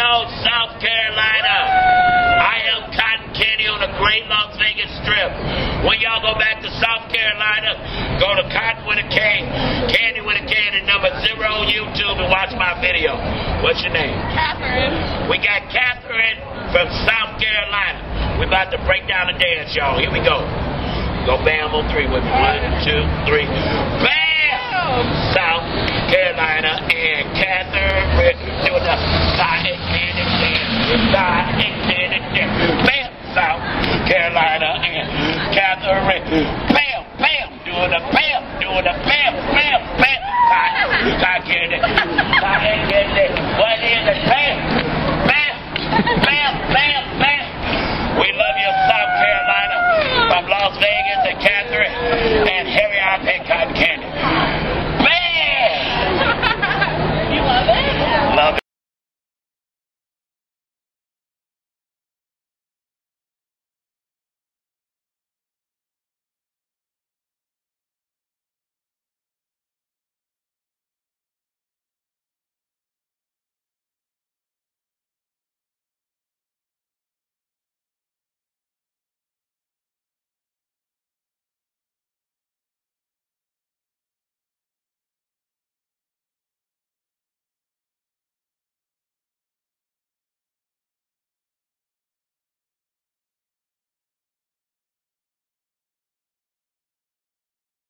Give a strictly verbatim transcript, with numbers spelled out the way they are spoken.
Hello, South Carolina. I am Cotton Candy on the Great Las Vegas Strip. When y'all go back to South Carolina, go to Cotton with a K, Candy with a K, and number zero on YouTube and watch my video. What's your name? Catherine. We got Catherine from South Carolina. We're about to break down the dance, y'all. Here we go. Go B A M on three with me. One, two, three. B A M! South Carolina and Catherine doing the Cotton Candy dance. Cotton Candy dance. B A M! South Carolina and Catherine.